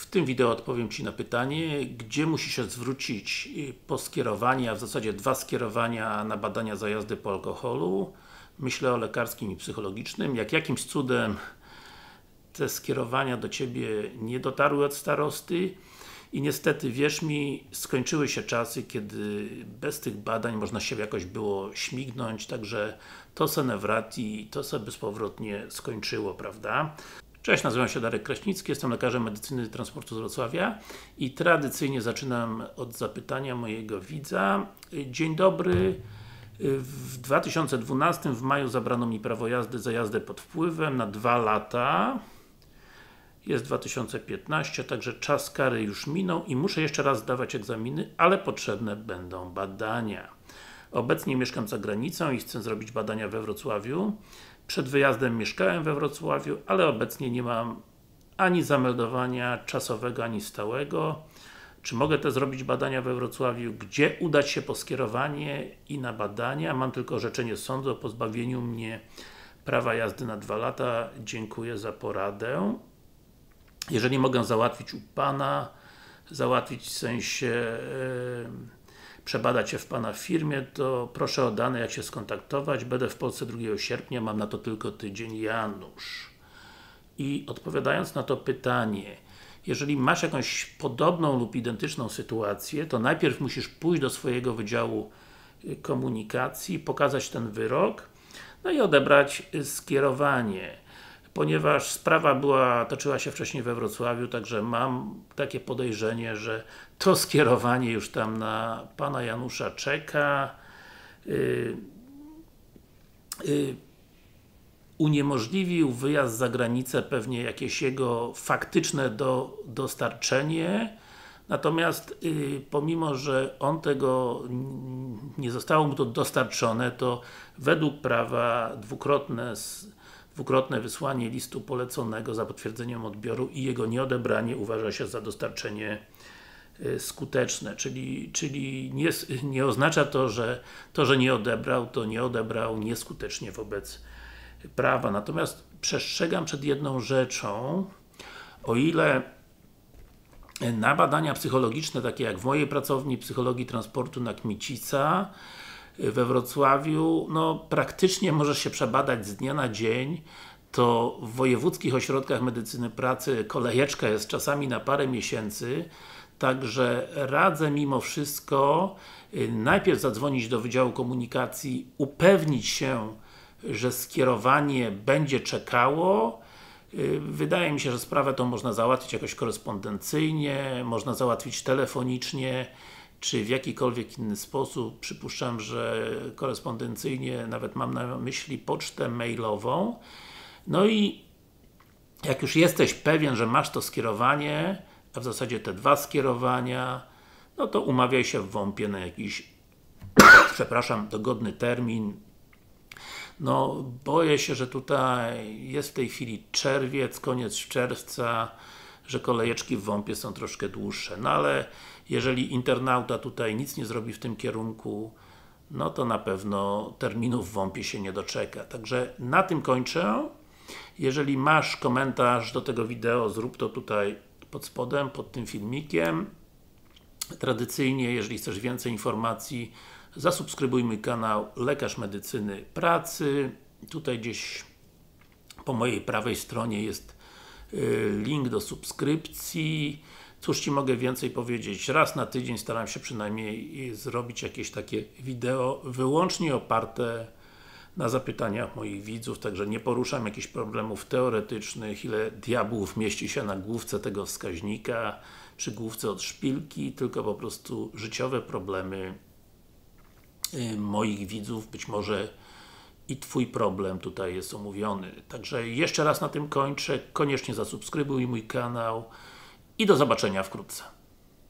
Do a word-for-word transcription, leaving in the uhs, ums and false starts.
W tym wideo odpowiem Ci na pytanie, gdzie musi się zwrócić po skierowanie, a w zasadzie dwa skierowania na badania za jazdy po alkoholu. Myślę o lekarskim i psychologicznym. Jak jakimś cudem te skierowania do Ciebie nie dotarły od starosty i niestety, wierz mi, skończyły się czasy, kiedy bez tych badań można się jakoś było śmignąć, także to se nevrati, to se bezpowrotnie skończyło, prawda? Cześć, nazywam się Darek Kraśnicki, jestem lekarzem medycyny transportu z Wrocławia i tradycyjnie zaczynam od zapytania mojego widza. Dzień dobry, w dwa tysiące dwunastym w maju zabrano mi prawo jazdy za jazdę pod wpływem na dwa lata. Jest dwa tysiące piętnasty, także czas kary już minął i muszę jeszcze raz zdawać egzaminy, ale potrzebne będą badania. Obecnie mieszkam za granicą i chcę zrobić badania we Wrocławiu. Przed wyjazdem mieszkałem we Wrocławiu, ale obecnie nie mam ani zameldowania czasowego, ani stałego. Czy mogę te zrobić badania we Wrocławiu? Gdzie udać się po skierowanie i na badania? Mam tylko orzeczenie sądu o pozbawieniu mnie prawa jazdy na dwa lata. Dziękuję za poradę. Jeżeli mogę załatwić u Pana, załatwić w sensie yy, przebadać się w Pana firmie, to proszę o dane, jak się skontaktować. Będę w Polsce drugiego sierpnia, mam na to tylko tydzień. Janusz. I odpowiadając na to pytanie, jeżeli masz jakąś podobną lub identyczną sytuację, to najpierw musisz pójść do swojego Wydziału Komunikacji, pokazać ten wyrok, no i odebrać skierowanie. Ponieważ sprawa była, toczyła się wcześniej we Wrocławiu, także mam takie podejrzenie, że to skierowanie już tam na Pana Janusza czeka. Yy, yy, uniemożliwił wyjazd za granicę pewnie jakieś jego faktyczne do, dostarczenie, natomiast yy, pomimo, że on tego nie zostało mu to dostarczone, to według prawa dwukrotne Dwukrotne wysłanie listu poleconego za potwierdzeniem odbioru i jego nieodebranie uważa się za dostarczenie skuteczne, czyli, czyli nie, nie oznacza to, że to, że nie odebrał, to nie odebrał nieskutecznie wobec prawa. Natomiast przestrzegam przed jedną rzeczą, o ile na badania psychologiczne, takie jak w mojej pracowni Psychologii Transportu na Kmicica we Wrocławiu, no praktycznie możesz się przebadać z dnia na dzień, to w wojewódzkich ośrodkach medycyny pracy kolejeczka jest czasami na parę miesięcy, także radzę mimo wszystko najpierw zadzwonić do Wydziału Komunikacji, upewnić się, że skierowanie będzie czekało. Wydaje mi się, że sprawę tą można załatwić jakoś korespondencyjnie, można załatwić telefonicznie, czy w jakikolwiek inny sposób. Przypuszczam, że korespondencyjnie, nawet mam na myśli pocztę mailową. No i jak już jesteś pewien, że masz to skierowanie, a w zasadzie te dwa skierowania, no to umawiaj się w WOMP-ie na jakiś przepraszam, dogodny termin. No, boję się, że tutaj jest w tej chwili czerwiec, koniec czerwca, że kolejeczki w WOMP-ie są troszkę dłuższe, no ale jeżeli internauta tutaj nic nie zrobi w tym kierunku, no to na pewno terminów w WOMP-ie się nie doczeka. Także na tym kończę. Jeżeli masz komentarz do tego wideo, zrób to tutaj pod spodem, pod tym filmikiem. Tradycyjnie, jeżeli chcesz więcej informacji, zasubskrybuj mój kanał Lekarz Medycyny Pracy. Tutaj gdzieś po mojej prawej stronie jest link do subskrypcji. Cóż Ci mogę więcej powiedzieć? Raz na tydzień staram się przynajmniej zrobić jakieś takie wideo wyłącznie oparte na zapytaniach moich widzów, także nie poruszam jakichś problemów teoretycznych, ile diabłów mieści się na główce tego wskaźnika, przy główce od szpilki, tylko po prostu życiowe problemy moich widzów, być może i Twój problem tutaj jest omówiony. Także jeszcze raz na tym kończę, koniecznie zasubskrybuj mój kanał i do zobaczenia wkrótce.